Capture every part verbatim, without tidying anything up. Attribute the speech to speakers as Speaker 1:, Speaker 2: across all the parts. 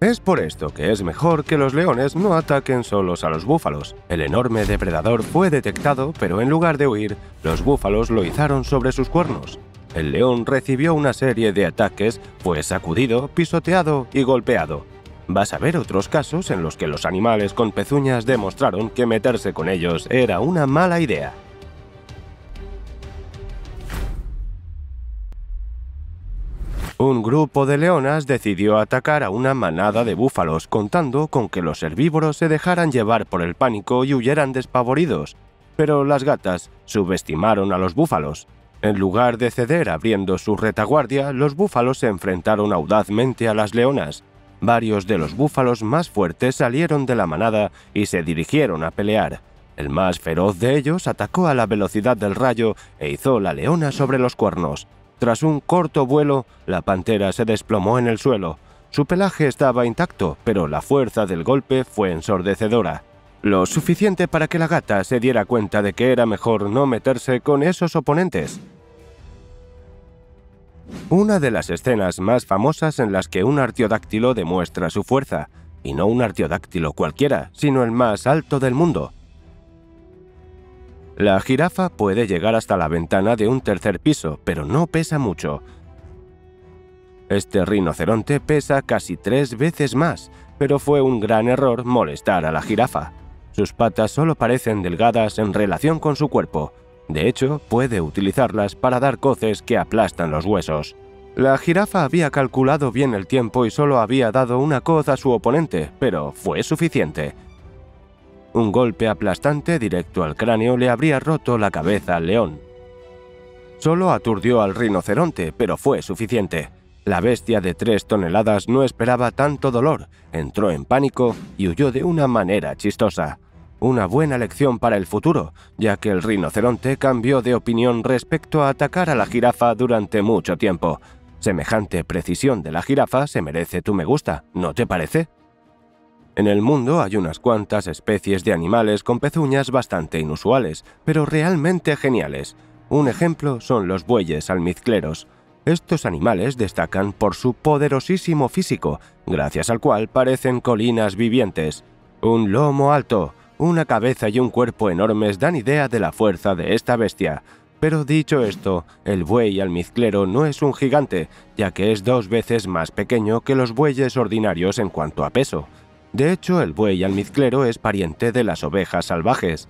Speaker 1: Es por esto que es mejor que los leones no ataquen solos a los búfalos. El enorme depredador fue detectado, pero en lugar de huir, los búfalos lo izaron sobre sus cuernos. El león recibió una serie de ataques, fue sacudido, pisoteado y golpeado. Vas a ver otros casos en los que los animales con pezuñas demostraron que meterse con ellos era una mala idea. Un grupo de leonas decidió atacar a una manada de búfalos, contando con que los herbívoros se dejaran llevar por el pánico y huyeran despavoridos. Pero las gatas subestimaron a los búfalos. En lugar de ceder abriendo su retaguardia, los búfalos se enfrentaron audazmente a las leonas. Varios de los búfalos más fuertes salieron de la manada y se dirigieron a pelear. El más feroz de ellos atacó a la velocidad del rayo e izó la leona sobre los cuernos. Tras un corto vuelo, la pantera se desplomó en el suelo. Su pelaje estaba intacto, pero la fuerza del golpe fue ensordecedora. Lo suficiente para que la gata se diera cuenta de que era mejor no meterse con esos oponentes. Una de las escenas más famosas en las que un artiodáctilo demuestra su fuerza, y no un artiodáctilo cualquiera, sino el más alto del mundo. La jirafa puede llegar hasta la ventana de un tercer piso, pero no pesa mucho. Este rinoceronte pesa casi tres veces más, pero fue un gran error molestar a la jirafa. Sus patas solo parecen delgadas en relación con su cuerpo. De hecho, puede utilizarlas para dar coces que aplastan los huesos. La jirafa había calculado bien el tiempo y solo había dado una coz a su oponente, pero fue suficiente. Un golpe aplastante directo al cráneo le habría roto la cabeza al león. Solo aturdió al rinoceronte, pero fue suficiente. La bestia de tres toneladas no esperaba tanto dolor, entró en pánico y huyó de una manera chistosa. Una buena lección para el futuro, ya que el rinoceronte cambió de opinión respecto a atacar a la jirafa durante mucho tiempo. Semejante precisión de la jirafa se merece tu me gusta, ¿no te parece? En el mundo hay unas cuantas especies de animales con pezuñas bastante inusuales, pero realmente geniales. Un ejemplo son los bueyes almizcleros. Estos animales destacan por su poderosísimo físico, gracias al cual parecen colinas vivientes. Un lomo alto, una cabeza y un cuerpo enormes dan idea de la fuerza de esta bestia. Pero dicho esto, el buey almizclero no es un gigante, ya que es dos veces más pequeño que los bueyes ordinarios en cuanto a peso. De hecho, el buey almizclero es pariente de las ovejas salvajes.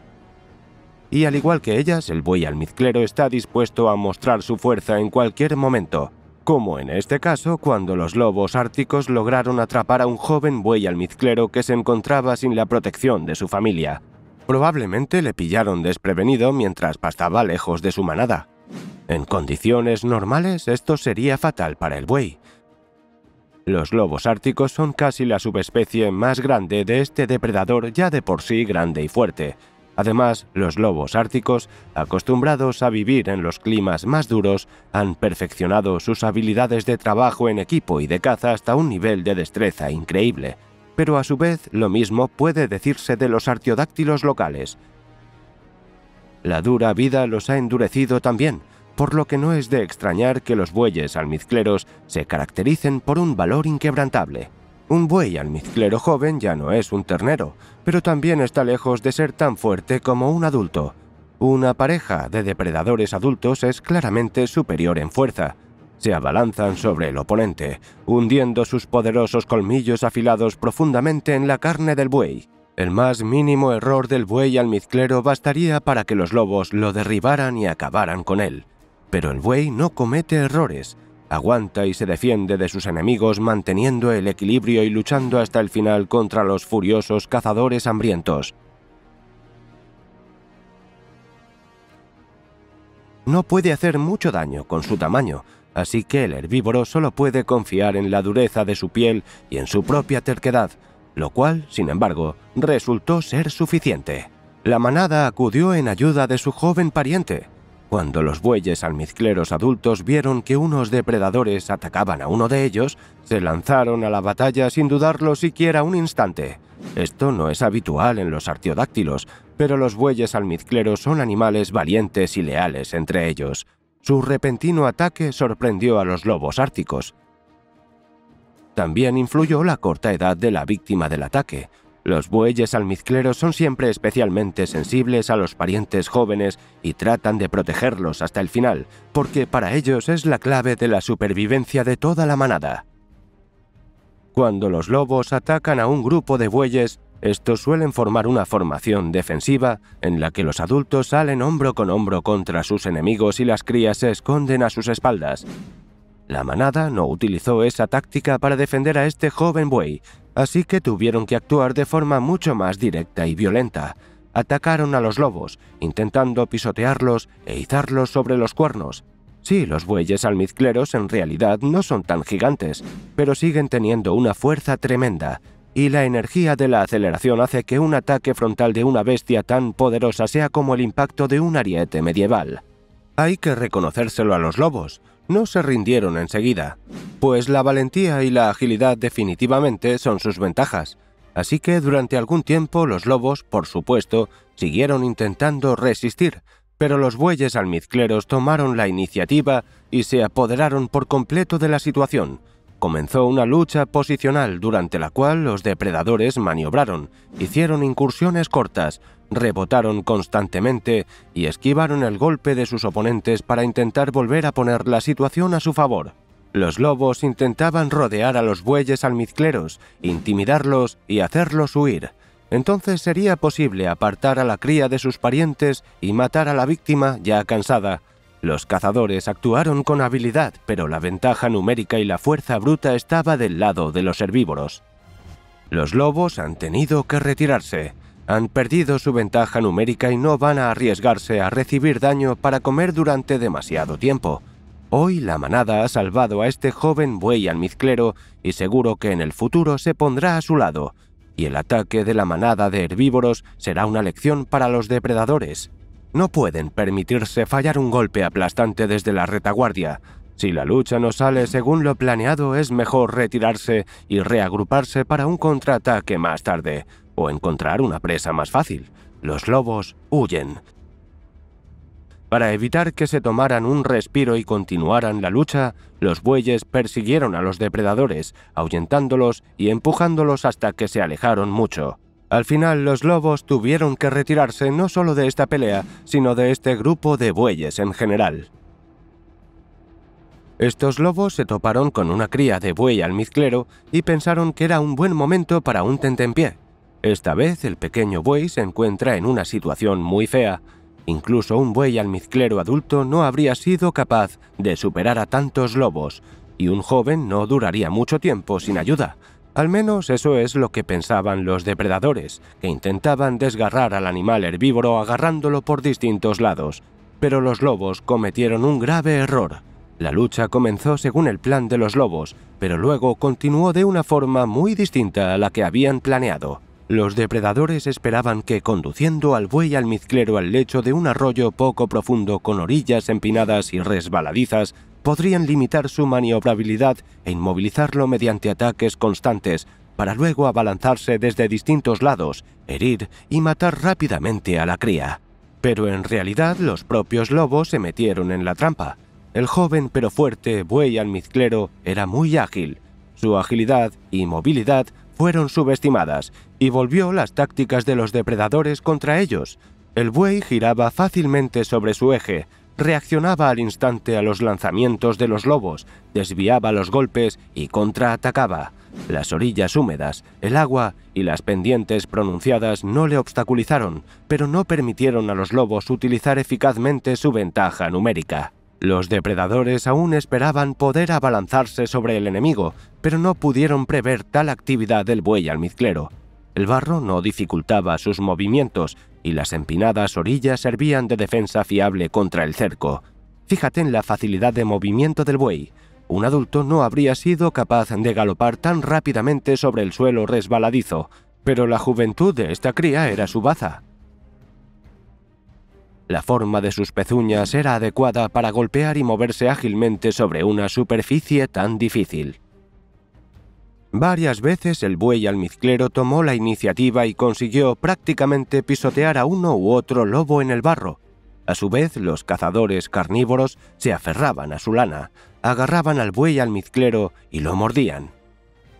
Speaker 1: Y al igual que ellas, el buey almizclero está dispuesto a mostrar su fuerza en cualquier momento, como en este caso cuando los lobos árticos lograron atrapar a un joven buey almizclero que se encontraba sin la protección de su familia. Probablemente le pillaron desprevenido mientras pastaba lejos de su manada. En condiciones normales, esto sería fatal para el buey. Los lobos árticos son casi la subespecie más grande de este depredador ya de por sí grande y fuerte. Además, los lobos árticos, acostumbrados a vivir en los climas más duros, han perfeccionado sus habilidades de trabajo en equipo y de caza hasta un nivel de destreza increíble. Pero a su vez, lo mismo puede decirse de los artiodáctilos locales. La dura vida los ha endurecido también, por lo que no es de extrañar que los bueyes almizcleros se caractericen por un valor inquebrantable. Un buey almizclero joven ya no es un ternero, pero también está lejos de ser tan fuerte como un adulto. Una pareja de depredadores adultos es claramente superior en fuerza. Se abalanzan sobre el oponente, hundiendo sus poderosos colmillos afilados profundamente en la carne del buey. El más mínimo error del buey almizclero bastaría para que los lobos lo derribaran y acabaran con él. Pero el buey no comete errores. Aguanta y se defiende de sus enemigos manteniendo el equilibrio y luchando hasta el final contra los furiosos cazadores hambrientos. No puede hacer mucho daño con su tamaño, así que el herbívoro solo puede confiar en la dureza de su piel y en su propia terquedad, lo cual, sin embargo, resultó ser suficiente. La manada acudió en ayuda de su joven pariente. Cuando los bueyes almizcleros adultos vieron que unos depredadores atacaban a uno de ellos, se lanzaron a la batalla sin dudarlo siquiera un instante. Esto no es habitual en los artiodáctilos, pero los bueyes almizcleros son animales valientes y leales entre ellos. Su repentino ataque sorprendió a los lobos árticos. También influyó la corta edad de la víctima del ataque. Los bueyes almizcleros son siempre especialmente sensibles a los parientes jóvenes y tratan de protegerlos hasta el final, porque para ellos es la clave de la supervivencia de toda la manada. Cuando los lobos atacan a un grupo de bueyes, estos suelen formar una formación defensiva en la que los adultos salen hombro con hombro contra sus enemigos y las crías se esconden a sus espaldas. La manada no utilizó esa táctica para defender a este joven buey, así que tuvieron que actuar de forma mucho más directa y violenta. Atacaron a los lobos, intentando pisotearlos e izarlos sobre los cuernos. Sí, los bueyes almizcleros en realidad no son tan gigantes, pero siguen teniendo una fuerza tremenda, y la energía de la aceleración hace que un ataque frontal de una bestia tan poderosa sea como el impacto de un ariete medieval. Hay que reconocérselo a los lobos. No se rindieron enseguida, pues la valentía y la agilidad definitivamente son sus ventajas. Así que durante algún tiempo los lobos, por supuesto, siguieron intentando resistir, pero los bueyes almizcleros tomaron la iniciativa y se apoderaron por completo de la situación. Comenzó una lucha posicional durante la cual los depredadores maniobraron, hicieron incursiones cortas, rebotaron constantemente y esquivaron el golpe de sus oponentes para intentar volver a poner la situación a su favor. Los lobos intentaban rodear a los bueyes almizcleros, intimidarlos y hacerlos huir. Entonces sería posible apartar a la cría de sus parientes y matar a la víctima ya cansada. Los cazadores actuaron con habilidad, pero la ventaja numérica y la fuerza bruta estaba del lado de los herbívoros. Los lobos han tenido que retirarse. Han perdido su ventaja numérica y no van a arriesgarse a recibir daño para comer durante demasiado tiempo. Hoy la manada ha salvado a este joven buey almizclero y seguro que en el futuro se pondrá a su lado. Y el ataque de la manada de herbívoros será una lección para los depredadores. No pueden permitirse fallar un golpe aplastante desde la retaguardia. Si la lucha no sale según lo planeado, es mejor retirarse y reagruparse para un contraataque más tarde, o encontrar una presa más fácil. Los lobos huyen. Para evitar que se tomaran un respiro y continuaran la lucha, los bueyes persiguieron a los depredadores, ahuyentándolos y empujándolos hasta que se alejaron mucho. Al final, los lobos tuvieron que retirarse no solo de esta pelea, sino de este grupo de bueyes en general. Estos lobos se toparon con una cría de buey almizclero y pensaron que era un buen momento para un tentempié. Esta vez el pequeño buey se encuentra en una situación muy fea. Incluso un buey almizclero adulto no habría sido capaz de superar a tantos lobos, y un joven no duraría mucho tiempo sin ayuda. Al menos eso es lo que pensaban los depredadores, que intentaban desgarrar al animal herbívoro agarrándolo por distintos lados. Pero los lobos cometieron un grave error. La lucha comenzó según el plan de los lobos, pero luego continuó de una forma muy distinta a la que habían planeado. Los depredadores esperaban que, conduciendo al buey almizclero al lecho de un arroyo poco profundo con orillas empinadas y resbaladizas, podrían limitar su maniobrabilidad e inmovilizarlo mediante ataques constantes, para luego abalanzarse desde distintos lados, herir y matar rápidamente a la cría. Pero en realidad los propios lobos se metieron en la trampa. El joven pero fuerte buey almizclero era muy ágil. Su agilidad y movilidad fueron subestimadas y volvió las tácticas de los depredadores contra ellos. El buey giraba fácilmente sobre su eje, reaccionaba al instante a los lanzamientos de los lobos, desviaba los golpes y contraatacaba. Las orillas húmedas, el agua y las pendientes pronunciadas no le obstaculizaron, pero no permitieron a los lobos utilizar eficazmente su ventaja numérica. Los depredadores aún esperaban poder abalanzarse sobre el enemigo, pero no pudieron prever tal actividad del buey almizclero. El barro no dificultaba sus movimientos y las empinadas orillas servían de defensa fiable contra el cerco. Fíjate en la facilidad de movimiento del buey. Un adulto no habría sido capaz de galopar tan rápidamente sobre el suelo resbaladizo, pero la juventud de esta cría era su baza. La forma de sus pezuñas era adecuada para golpear y moverse ágilmente sobre una superficie tan difícil. Varias veces el buey almizclero tomó la iniciativa y consiguió prácticamente pisotear a uno u otro lobo en el barro. A su vez, los cazadores carnívoros se aferraban a su lana, agarraban al buey almizclero y lo mordían.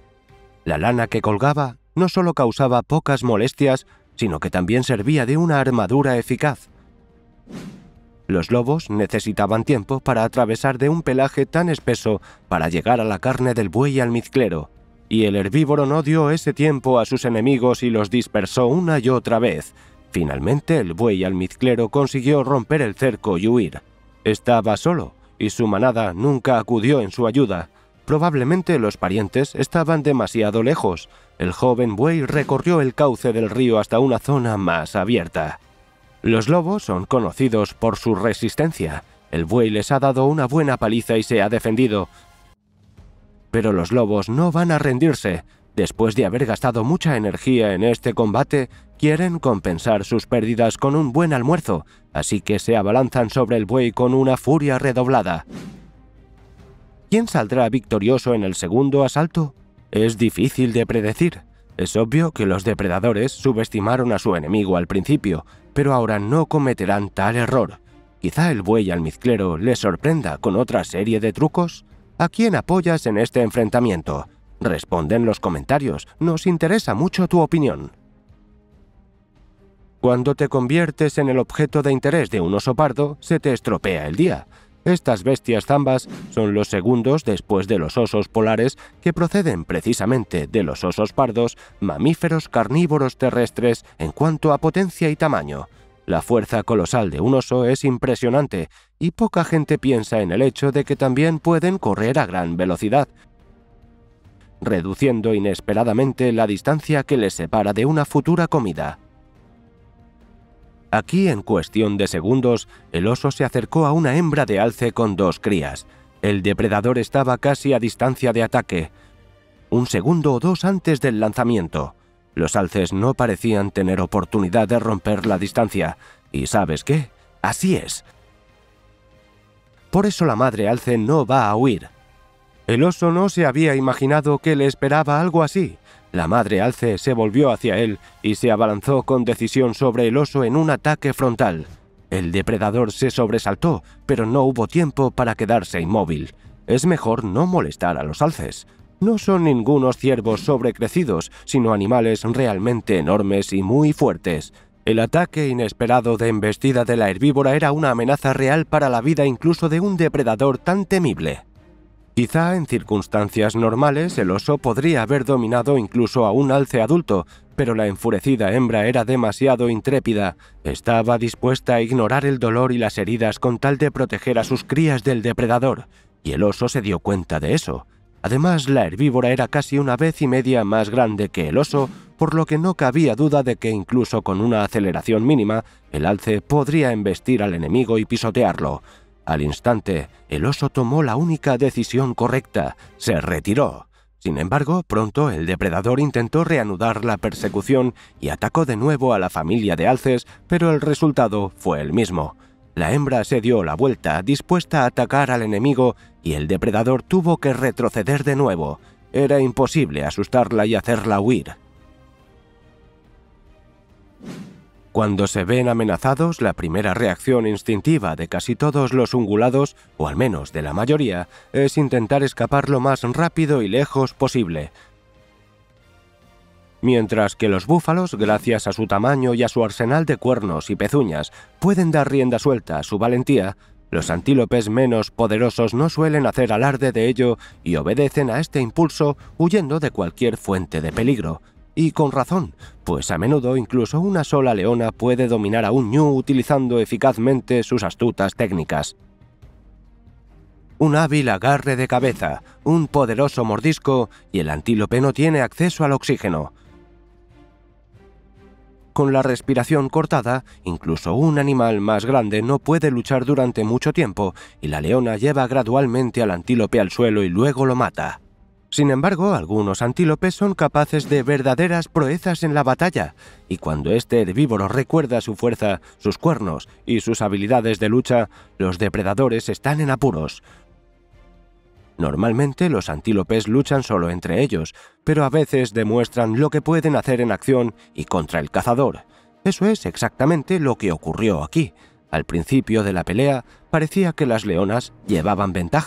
Speaker 1: La lana que colgaba no solo causaba pocas molestias, sino que también servía de una armadura eficaz. Los lobos necesitaban tiempo para atravesar de un pelaje tan espeso para llegar a la carne del buey almizclero, y el herbívoro no dio ese tiempo a sus enemigos y los dispersó una y otra vez. Finalmente el buey almizclero consiguió romper el cerco y huir. Estaba solo, y su manada nunca acudió en su ayuda. Probablemente los parientes estaban demasiado lejos. El joven buey recorrió el cauce del río hasta una zona más abierta. Los lobos son conocidos por su resistencia. El buey les ha dado una buena paliza y se ha defendido. Pero los lobos no van a rendirse. Después de haber gastado mucha energía en este combate, quieren compensar sus pérdidas con un buen almuerzo, así que se abalanzan sobre el buey con una furia redoblada. ¿Quién saldrá victorioso en el segundo asalto? Es difícil de predecir. Es obvio que los depredadores subestimaron a su enemigo al principio, pero ahora no cometerán tal error. Quizá el buey almizclero les sorprenda con otra serie de trucos. ¿A quién apoyas en este enfrentamiento? Responde en los comentarios, nos interesa mucho tu opinión. Cuando te conviertes en el objeto de interés de un oso pardo, se te estropea el día. Estas bestias zambas son los segundos después de los osos polares, que proceden precisamente de los osos pardos, mamíferos carnívoros terrestres en cuanto a potencia y tamaño. La fuerza colosal de un oso es impresionante, y poca gente piensa en el hecho de que también pueden correr a gran velocidad, reduciendo inesperadamente la distancia que les separa de una futura comida. Aquí, en cuestión de segundos, el oso se acercó a una hembra de alce con dos crías. El depredador estaba casi a distancia de ataque, un segundo o dos antes del lanzamiento. Los alces no parecían tener oportunidad de romper la distancia. ¿Y sabes qué? Así es. Por eso la madre alce no va a huir. El oso no se había imaginado que le esperaba algo así. La madre alce se volvió hacia él y se abalanzó con decisión sobre el oso en un ataque frontal. El depredador se sobresaltó, pero no hubo tiempo para quedarse inmóvil. Es mejor no molestar a los alces. No son ningunos ciervos sobrecrecidos, sino animales realmente enormes y muy fuertes. El ataque inesperado de embestida de la herbívora era una amenaza real para la vida incluso de un depredador tan temible. Quizá en circunstancias normales el oso podría haber dominado incluso a un alce adulto, pero la enfurecida hembra era demasiado intrépida. Estaba dispuesta a ignorar el dolor y las heridas con tal de proteger a sus crías del depredador, y el oso se dio cuenta de eso. Además, la herbívora era casi una vez y media más grande que el oso, por lo que no cabía duda de que incluso con una aceleración mínima, el alce podría embestir al enemigo y pisotearlo. Al instante, el oso tomó la única decisión correcta, se retiró. Sin embargo, pronto el depredador intentó reanudar la persecución y atacó de nuevo a la familia de alces, pero el resultado fue el mismo. La hembra se dio la vuelta, dispuesta a atacar al enemigo, y el depredador tuvo que retroceder de nuevo. Era imposible asustarla y hacerla huir. Cuando se ven amenazados, la primera reacción instintiva de casi todos los ungulados, o al menos de la mayoría, es intentar escapar lo más rápido y lejos posible. Mientras que los búfalos, gracias a su tamaño y a su arsenal de cuernos y pezuñas, pueden dar rienda suelta a su valentía, los antílopes menos poderosos no suelen hacer alarde de ello y obedecen a este impulso huyendo de cualquier fuente de peligro. Y con razón, pues a menudo incluso una sola leona puede dominar a un ñu utilizando eficazmente sus astutas técnicas. Un hábil agarre de cabeza, un poderoso mordisco y el antílope no tiene acceso al oxígeno. Con la respiración cortada, incluso un animal más grande no puede luchar durante mucho tiempo y la leona lleva gradualmente al antílope al suelo y luego lo mata. Sin embargo, algunos antílopes son capaces de verdaderas proezas en la batalla, y cuando este herbívoro recuerda su fuerza, sus cuernos y sus habilidades de lucha, los depredadores están en apuros. Normalmente los antílopes luchan solo entre ellos, pero a veces demuestran lo que pueden hacer en acción y contra el cazador. Eso es exactamente lo que ocurrió aquí. Al principio de la pelea, parecía que las leonas llevaban ventaja.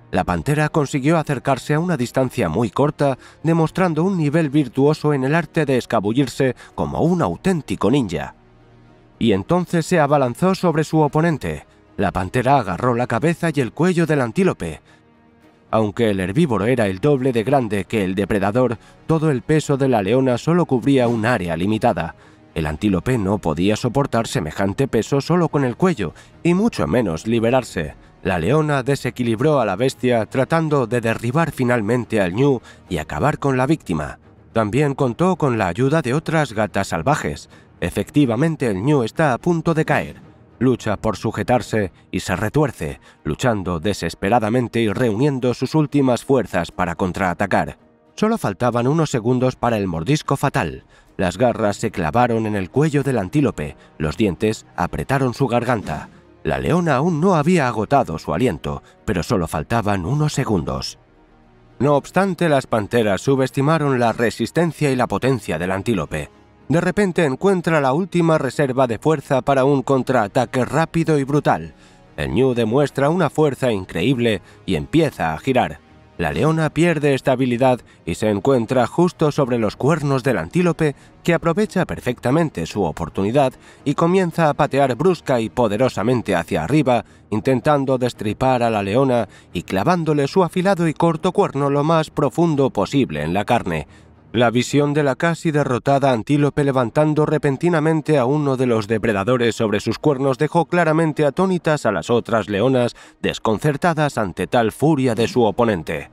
Speaker 1: La pantera consiguió acercarse a una distancia muy corta, demostrando un nivel virtuoso en el arte de escabullirse como un auténtico ninja. Y entonces se abalanzó sobre su oponente. La pantera agarró la cabeza y el cuello del antílope. Aunque el herbívoro era el doble de grande que el depredador, todo el peso de la leona solo cubría un área limitada. El antílope no podía soportar semejante peso solo con el cuello, y mucho menos liberarse. La leona desequilibró a la bestia tratando de derribar finalmente al ñu y acabar con la víctima. También contó con la ayuda de otras gatas salvajes. Efectivamente, el ñu está a punto de caer. Lucha por sujetarse y se retuerce, luchando desesperadamente y reuniendo sus últimas fuerzas para contraatacar. Solo faltaban unos segundos para el mordisco fatal. Las garras se clavaron en el cuello del antílope, los dientes apretaron su garganta. La leona aún no había agotado su aliento, pero solo faltaban unos segundos. No obstante, las panteras subestimaron la resistencia y la potencia del antílope. De repente encuentra la última reserva de fuerza para un contraataque rápido y brutal. El ñu demuestra una fuerza increíble y empieza a girar. La leona pierde estabilidad y se encuentra justo sobre los cuernos del antílope, que aprovecha perfectamente su oportunidad y comienza a patear brusca y poderosamente hacia arriba, intentando destripar a la leona y clavándole su afilado y corto cuerno lo más profundo posible en la carne. La visión de la casi derrotada antílope levantando repentinamente a uno de los depredadores sobre sus cuernos dejó claramente atónitas a las otras leonas, desconcertadas ante tal furia de su oponente.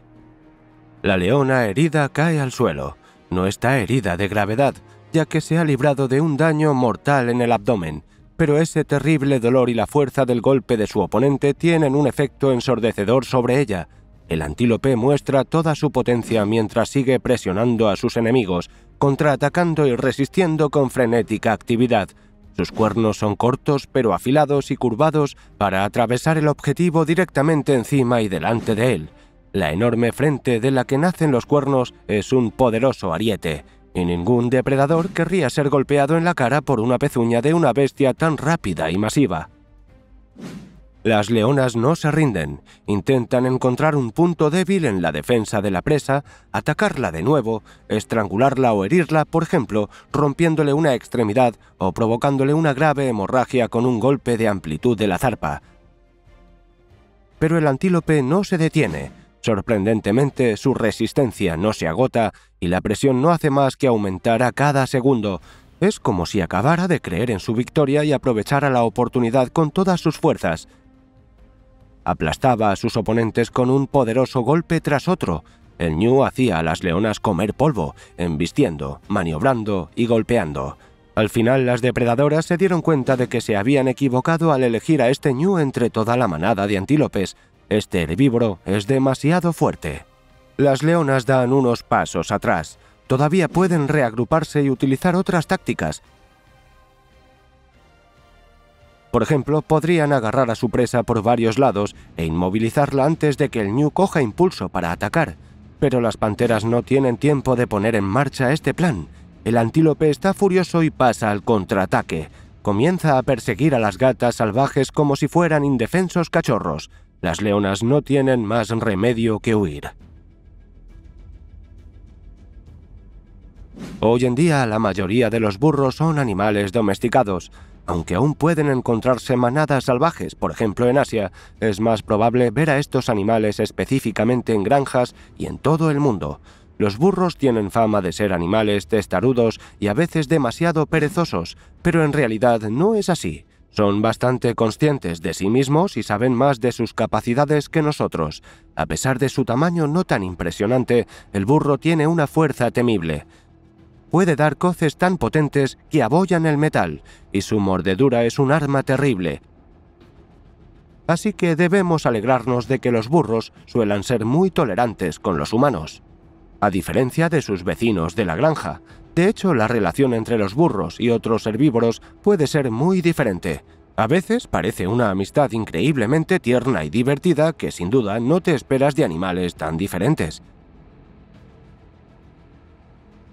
Speaker 1: La leona herida cae al suelo. No está herida de gravedad, ya que se ha librado de un daño mortal en el abdomen, pero ese terrible dolor y la fuerza del golpe de su oponente tienen un efecto ensordecedor sobre ella. El antílope muestra toda su potencia mientras sigue presionando a sus enemigos, contraatacando y resistiendo con frenética actividad. Sus cuernos son cortos pero afilados y curvados para atravesar el objetivo directamente encima y delante de él. La enorme frente de la que nacen los cuernos es un poderoso ariete, y ningún depredador querría ser golpeado en la cara por una pezuña de una bestia tan rápida y masiva. Las leonas no se rinden, intentan encontrar un punto débil en la defensa de la presa, atacarla de nuevo, estrangularla o herirla, por ejemplo, rompiéndole una extremidad o provocándole una grave hemorragia con un golpe de amplitud de la zarpa. Pero el antílope no se detiene. Sorprendentemente, su resistencia no se agota y la presión no hace más que aumentar a cada segundo. Es como si acabara de creer en su victoria y aprovechara la oportunidad con todas sus fuerzas. Aplastaba a sus oponentes con un poderoso golpe tras otro. El ñu hacía a las leonas comer polvo, embistiendo, maniobrando y golpeando. Al final, las depredadoras se dieron cuenta de que se habían equivocado al elegir a este ñu entre toda la manada de antílopes. Este herbívoro es demasiado fuerte. Las leonas dan unos pasos atrás. Todavía pueden reagruparse y utilizar otras tácticas. Por ejemplo, podrían agarrar a su presa por varios lados e inmovilizarla antes de que el ñu coja impulso para atacar. Pero las panteras no tienen tiempo de poner en marcha este plan. El antílope está furioso y pasa al contraataque. Comienza a perseguir a las gatas salvajes como si fueran indefensos cachorros. Las leonas no tienen más remedio que huir. Hoy en día, la mayoría de los burros son animales domesticados. Aunque aún pueden encontrarse manadas salvajes, por ejemplo en Asia, es más probable ver a estos animales específicamente en granjas y en todo el mundo. Los burros tienen fama de ser animales testarudos y a veces demasiado perezosos, pero en realidad no es así. Son bastante conscientes de sí mismos y saben más de sus capacidades que nosotros. A pesar de su tamaño no tan impresionante, el burro tiene una fuerza temible. Puede dar coces tan potentes que abollan el metal, y su mordedura es un arma terrible. Así que debemos alegrarnos de que los burros suelan ser muy tolerantes con los humanos, a diferencia de sus vecinos de la granja. De hecho, la relación entre los burros y otros herbívoros puede ser muy diferente. A veces parece una amistad increíblemente tierna y divertida que sin duda no te esperas de animales tan diferentes.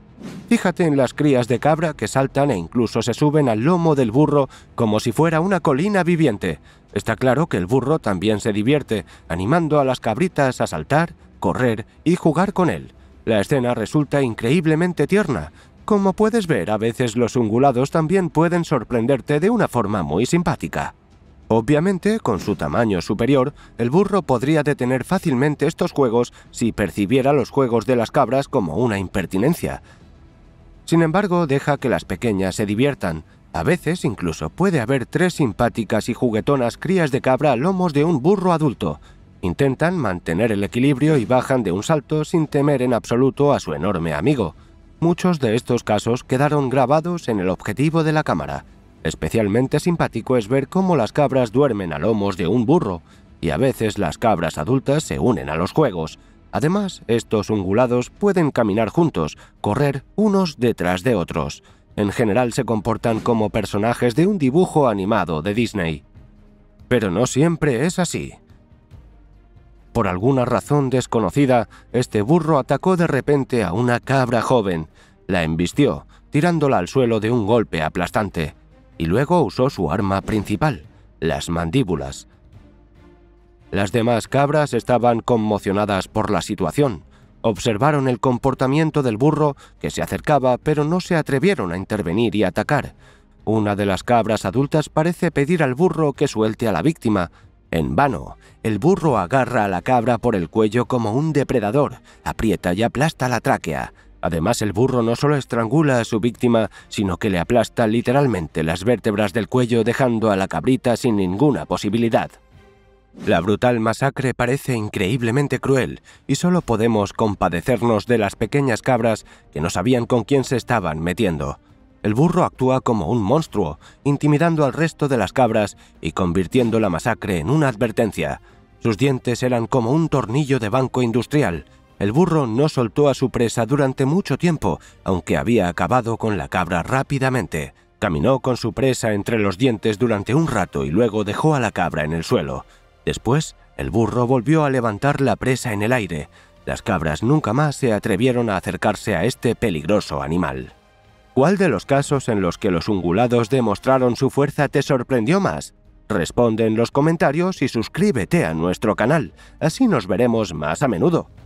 Speaker 1: Fíjate en las crías de cabra que saltan e incluso se suben al lomo del burro como si fuera una colina viviente. Está claro que el burro también se divierte, animando a las cabritas a saltar, correr y jugar con él. La escena resulta increíblemente tierna. Como puedes ver, a veces los ungulados también pueden sorprenderte de una forma muy simpática. Obviamente, con su tamaño superior, el burro podría detener fácilmente estos juegos si percibiera los juegos de las cabras como una impertinencia. Sin embargo, deja que las pequeñas se diviertan. A veces incluso puede haber tres simpáticas y juguetonas crías de cabra a lomos de un burro adulto. Intentan mantener el equilibrio y bajan de un salto sin temer en absoluto a su enorme amigo. Muchos de estos casos quedaron grabados en el objetivo de la cámara. Especialmente simpático es ver cómo las cabras duermen a lomos de un burro, y a veces las cabras adultas se unen a los juegos. Además, estos ungulados pueden caminar juntos, correr unos detrás de otros. En general se comportan como personajes de un dibujo animado de Disney. Pero no siempre es así. Por alguna razón desconocida, este burro atacó de repente a una cabra joven, la embistió, tirándola al suelo de un golpe aplastante, y luego usó su arma principal, las mandíbulas. Las demás cabras estaban conmocionadas por la situación. Observaron el comportamiento del burro, que se acercaba, pero no se atrevieron a intervenir y atacar. Una de las cabras adultas parece pedir al burro que suelte a la víctima. En vano, el burro agarra a la cabra por el cuello como un depredador, aprieta y aplasta la tráquea. Además, el burro no solo estrangula a su víctima, sino que le aplasta literalmente las vértebras del cuello, dejando a la cabrita sin ninguna posibilidad. La brutal masacre parece increíblemente cruel, y solo podemos compadecernos de las pequeñas cabras que no sabían con quién se estaban metiendo. El burro actúa como un monstruo, intimidando al resto de las cabras y convirtiendo la masacre en una advertencia. Sus dientes eran como un tornillo de banco industrial. El burro no soltó a su presa durante mucho tiempo, aunque había acabado con la cabra rápidamente. Caminó con su presa entre los dientes durante un rato y luego dejó a la cabra en el suelo. Después, el burro volvió a levantar la presa en el aire. Las cabras nunca más se atrevieron a acercarse a este peligroso animal. ¿Cuál de los casos en los que los ungulados demostraron su fuerza te sorprendió más? Responde en los comentarios y suscríbete a nuestro canal, así nos veremos más a menudo.